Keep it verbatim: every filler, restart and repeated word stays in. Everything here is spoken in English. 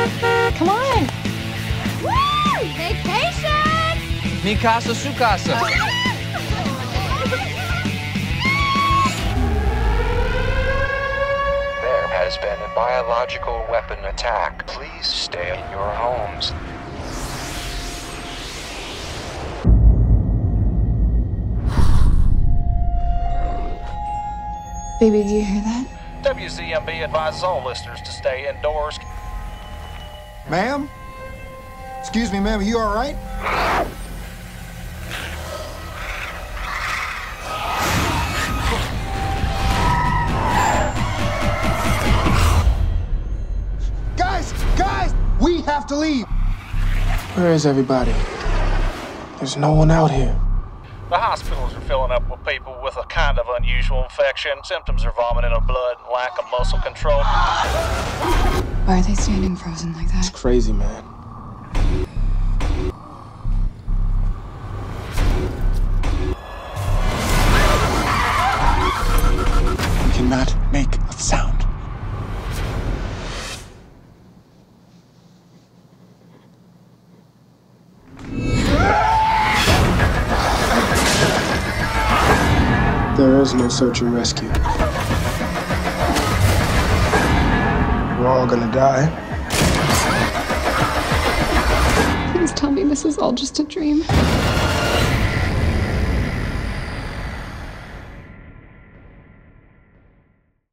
Come on. Woo! Vacation! Mi casa, su casa. There has been a biological weapon attack. Please stay in your homes. Baby, do you hear that? W Z M B advises all listeners to stay indoors. Ma'am? Excuse me, ma'am, are you all right? Guys, guys, we have to leave. Where is everybody? There's no one out here. The hospitals are filling up with people with a kind of unusual infection. Symptoms are vomiting of blood and lack of muscle control. Why are they standing frozen like that? It's crazy, man. We cannot make a sound. There is no search and rescue. We're all gonna die. Please tell me this is all just a dream.